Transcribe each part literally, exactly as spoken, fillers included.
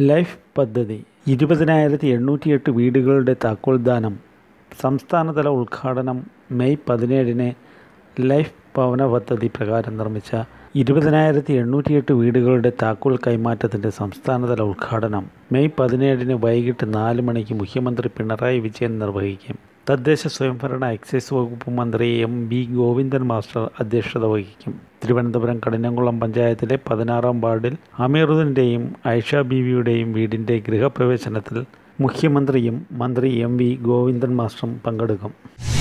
Life പദ്ധതി ഇരുപതിനായിരത്തി എണ്ണൂറ്റിയെട്ട് വീടുകളുടെ താക്കോൽദാനം സംസ്ഥാനതല ഉദ്ഘാടനം മെയ് പതിനേഴിന് ലൈഫ് ഭവന പദ്ധതി പ്രകാരം നിർമ്മിച്ച ഇരുപതിനായിരത്തി എണ്ണൂറ്റിയെട്ട് വീടുകളുടെ താക്കോൽ കൈമാറ്റത്തിൻ്റെ സംസ്ഥാനതല ഉദ്ഘാടനം മെയ് പതിനേഴിന് വൈകിട്ട് നാല് മണിക്ക് മുഖ്യമന്ത്രി പിണറായി വിജയൻ നിർവഹിക്കും. തദ്ദേശ സ്വയംഭരണ എക്സൈസ് വകുപ്പ് മന്ത്രി എം വി ഗോവിന്ദൻ മാസ്റ്റർ അധ്യക്ഷത വഹിക്കും. തിരുവനന്തപുരം കഠിനംകുളം പഞ്ചായത്തിലെ പതിനാറാം വാർഡിൽ അമീറുദ്ദീൻ്റെയും ഐഷ ബീവിയുടെയും വീടിൻ്റെ ഗൃഹപ്രവേശനത്തിൽ മുഖ്യമന്ത്രിയും മന്ത്രി എം വി ഗോവിന്ദൻ മാസ്റ്ററും പങ്കെടുക്കും.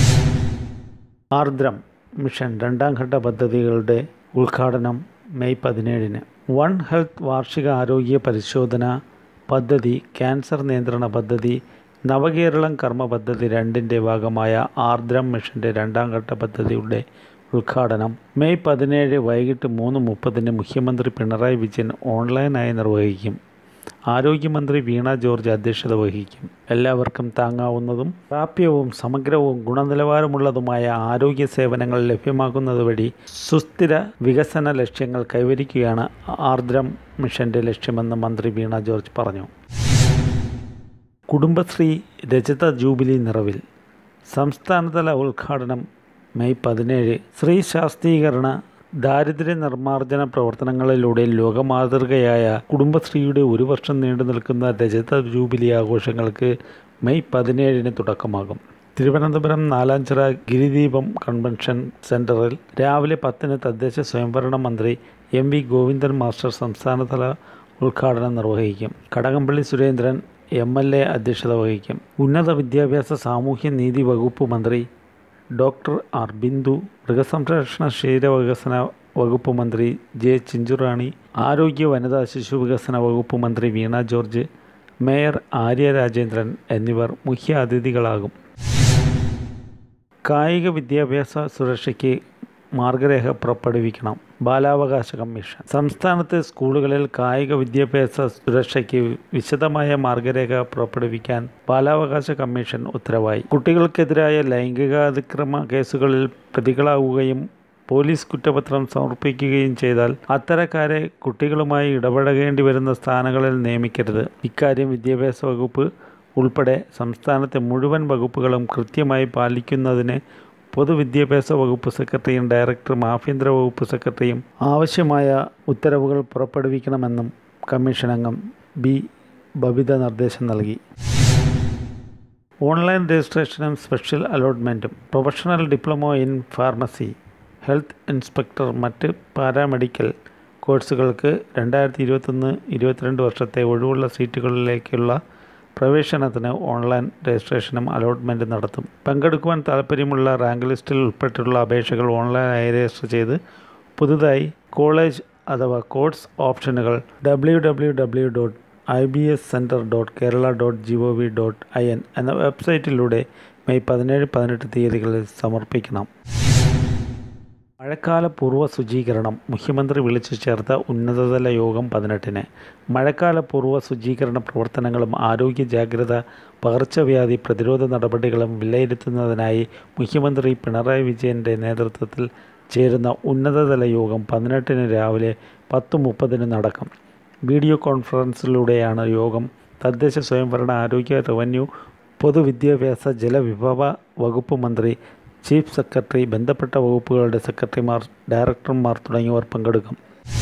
ആർദ്രം മിഷൻ രണ്ടാം ഘട്ട പദ്ധതികളുടെ ഉദ്ഘാടനം മെയ് പതിനേഴിന്. വൺ ഹെൽത്ത് വാർഷിക ആരോഗ്യ പരിശോധന പദ്ധതി, ക്യാൻസർ നിയന്ത്രണ പദ്ധതി, നവകേരളം കർമ്മ പദ്ധതി രണ്ടിൻ്റെ ഭാഗമായ ആർദ്രം മിഷൻ്റെ രണ്ടാം ഘട്ട പദ്ധതിയുടെ ഉദ്ഘാടനം മെയ് പതിനേഴ് വൈകിട്ട് മൂന്ന് മുപ്പതിന് മുഖ്യമന്ത്രി പിണറായി വിജയൻ ഓൺലൈനായി നിർവഹിക്കും. ആരോഗ്യമന്ത്രി വീണ ജോർജ് അധ്യക്ഷത വഹിക്കും. എല്ലാവർക്കും താങ്ങാവുന്നതും പ്രാപ്യവും സമഗ്രവും ഗുണനിലവാരമുള്ളതുമായ ആരോഗ്യ സേവനങ്ങൾ ലഭ്യമാക്കുന്നത് വഴി സുസ്ഥിര വികസന ലക്ഷ്യങ്ങൾ കൈവരിക്കുകയാണ് ആർദ്രം മിഷൻ്റെ ലക്ഷ്യമെന്ന് മന്ത്രി വീണ ജോർജ് പറഞ്ഞു. കുടുംബശ്രീ രജത ജൂബിലി നിറവിൽ സംസ്ഥാനതല ഉദ്ഘാടനം മെയ് പതിനേഴ്. സ്ത്രീ ശാക്തീകരണ ദാരിദ്ര്യ നിർമ്മാർജ്ജന പ്രവർത്തനങ്ങളിലൂടെ ലോകമാതൃകയായ കുടുംബശ്രീയുടെ ഒരു വർഷം നീണ്ടു നിൽക്കുന്ന രജത ജൂബിലി ആഘോഷങ്ങൾക്ക് മെയ് പതിനേഴിന് തുടക്കമാകും. തിരുവനന്തപുരം നാലാഞ്ചിറ ഗിരിദീപം കൺവെൻഷൻ സെൻറ്ററിൽ രാവിലെ പത്തിന് തദ്ദേശ സ്വയംഭരണ മന്ത്രി എം വി ഗോവിന്ദൻ മാസ്റ്റർ സംസ്ഥാനതല ഉദ്ഘാടനം നിർവഹിക്കും. Kadakampally Surendran M L A അധ്യക്ഷത വഹിക്കും. ഉന്നത വിദ്യാഭ്യാസ സാമൂഹ്യ നീതി വകുപ്പ് മന്ത്രി ഡോക്ടർ ആർ ബിന്ദു, മൃഗസംരക്ഷണ ക്ഷീരവികസന വകുപ്പ് മന്ത്രി ജെ ചിഞ്ചുറാണി, ആരോഗ്യ വനിതാ ശിശു വികസന വകുപ്പ് മന്ത്രി വീണ ജോർജ്, മേയർ ആര്യ രാജേന്ദ്രൻ എന്നിവർ മുഖ്യ അതിഥികളാകും. കായിക വിദ്യാഭ്യാസ സുരക്ഷയ്ക്ക് മാർഗരേഖ പുറപ്പെടുവിക്കണം ബാലാവകാശ കമ്മീഷൻ. സംസ്ഥാനത്തെ സ്കൂളുകളിൽ കായിക വിദ്യാഭ്യാസ സുരക്ഷയ്ക്ക് വിശദമായ മാർഗരേഖ പുറപ്പെടുവിക്കാൻ ബാലാവകാശ കമ്മീഷൻ ഉത്തരവായി. കുട്ടികൾക്കെതിരായ ലൈംഗികാതിക്രമ കേസുകളിൽ പ്രതികളാവുകയും പോലീസ് കുറ്റപത്രം സമർപ്പിക്കുകയും ചെയ്താൽ അത്തരക്കാരെ കുട്ടികളുമായി ഇടപഴകേണ്ടി വരുന്ന സ്ഥാനങ്ങളിൽ നിയമിക്കരുത്. ഇക്കാര്യം വിദ്യാഭ്യാസ വകുപ്പ് ഉൾപ്പെടെ സംസ്ഥാനത്തെ മുഴുവൻ വകുപ്പുകളും കൃത്യമായി പാലിക്കുന്നതിന് പൊതുവിദ്യാഭ്യാസ വകുപ്പ് സെക്രട്ടറിയും ഡയറക്ടറും ആഭ്യന്തര വകുപ്പ് സെക്രട്ടറിയും ആവശ്യമായ ഉത്തരവുകൾ പുറപ്പെടുവിക്കണമെന്നും കമ്മീഷൻ അംഗം ബി ബബിത നിർദ്ദേശം നൽകി. ഓൺലൈൻ രജിസ്ട്രേഷനും സ്പെഷ്യൽ അലോട്ട്മെൻറ്റും professional diploma in pharmacy, health inspector, മറ്റ് പാരാമെഡിക്കൽ കോഴ്സുകൾക്ക് രണ്ടായിരത്തി ഇരുപത്തൊന്ന് ഇരുപത്തിരണ്ട് വർഷത്തെ ഒഴിവുള്ള സീറ്റുകളിലേക്കുള്ള പ്രവേശനത്തിന് ഓൺലൈൻ രജിസ്ട്രേഷനും അലോട്ട്മെൻറ്റ് നടത്തും. പങ്കെടുക്കുവാൻ താൽപ്പര്യമുള്ള റാങ്ക് ലിസ്റ്റിൽ ഉൾപ്പെട്ടിട്ടുള്ള അപേക്ഷകൾ ഓൺലൈനായി രജിസ്റ്റർ ചെയ്ത് പുതുതായി കോളേജ് അഥവാ കോഴ്സ് ഓപ്ഷനുകൾ W W W dot I B S centre dot Kerala dot G O V dot I N എന്ന വെബ്സൈറ്റിലൂടെ മെയ് പതിനേഴ് പതിനെട്ട് തീയതികളിൽ സമർപ്പിക്കണം. മഴക്കാല പൂർവ്വ ശുചീകരണം മുഖ്യമന്ത്രി വിളിച്ചു ചേർത്ത ഉന്നതതല യോഗം പതിനെട്ടിന്. മഴക്കാല പൂർവ്വ ശുചീകരണ പ്രവർത്തനങ്ങളും ആരോഗ്യ ജാഗ്രത, പകർച്ചവ്യാധി പ്രതിരോധ നടപടികളും വിലയിരുത്തുന്നതിനായി മുഖ്യമന്ത്രി പിണറായി വിജയൻ്റെ നേതൃത്വത്തിൽ ചേരുന്ന ഉന്നതതല യോഗം പതിനെട്ടിന് രാവിലെ പത്ത് മുപ്പതിന് നടക്കും. വീഡിയോ കോൺഫറൻസിലൂടെയാണ് യോഗം. തദ്ദേശ സ്വയംഭരണ, ആരോഗ്യ, റവന്യൂ, പൊതുവിദ്യാഭ്യാസ, ജലവിഭവ വകുപ്പ് മന്ത്രി, ചീഫ് സെക്രട്ടറി, ബന്ധപ്പെട്ട വകുപ്പുകളുടെ സെക്രട്ടറിമാർ, ഡയറക്ടർമാർ തുടങ്ങിയവർ പങ്കെടുക്കും.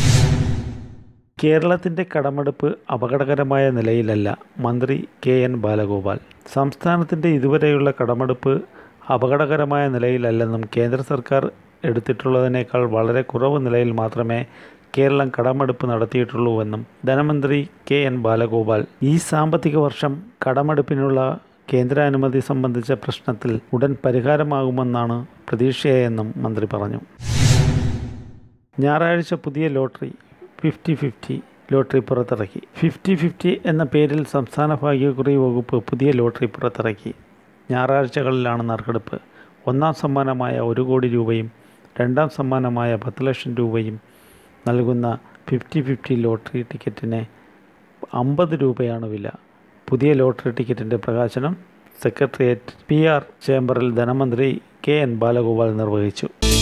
കേരളത്തിൻ്റെ കടമെടുപ്പ് അപകടകരമായ നിലയിലല്ല, മന്ത്രി കെ എൻ ബാലഗോപാൽ. സംസ്ഥാനത്തിൻ്റെ ഇതുവരെയുള്ള കടമെടുപ്പ് അപകടകരമായ നിലയിലല്ലെന്നും കേന്ദ്ര സർക്കാർ എടുത്തിട്ടുള്ളതിനേക്കാൾ വളരെ കുറവ് നിലയിൽ മാത്രമേ കേരളം കടമെടുപ്പ് നടത്തിയിട്ടുള്ളൂവെന്നും ധനമന്ത്രി കെ എൻ ബാലഗോപാൽ. ഈ സാമ്പത്തിക വർഷം കടമെടുപ്പിനുള്ള കേന്ദ്രാനുമതി സംബന്ധിച്ച പ്രശ്നത്തിൽ ഉടൻ പരിഹാരമാകുമെന്നാണ് പ്രതീക്ഷയെന്നും മന്ത്രി പറഞ്ഞു. ഞായറാഴ്ച പുതിയ ലോട്ടറി ഫിഫ്റ്റി ഫിഫ്റ്റി ലോട്ടറി പുറത്തിറക്കി. ഫിഫ്റ്റി ഫിഫ്റ്റി എന്ന പേരിൽ സംസ്ഥാന ഭാഗ്യക്കുറി വകുപ്പ് പുതിയ ലോട്ടറി പുറത്തിറക്കി. ഞായറാഴ്ചകളിലാണ് നറുക്കെടുപ്പ്. ഒന്നാം സമ്മാനമായ ഒരു കോടി രൂപയും രണ്ടാം സമ്മാനമായ പത്ത് ലക്ഷം രൂപയും നൽകുന്ന ഫിഫ്റ്റി ഫിഫ്റ്റി ലോട്ടറി ടിക്കറ്റിന് അമ്പത് രൂപയാണ് വില. പുതിയ ലോട്ടറി ടിക്കറ്റിൻ്റെ പ്രകാശനം സെക്രട്ടേറിയറ്റ് പി ആർ ചേംബറിൽ ധനമന്ത്രി കെ എൻ ബാലഗോപാൽ നിർവഹിച്ചു.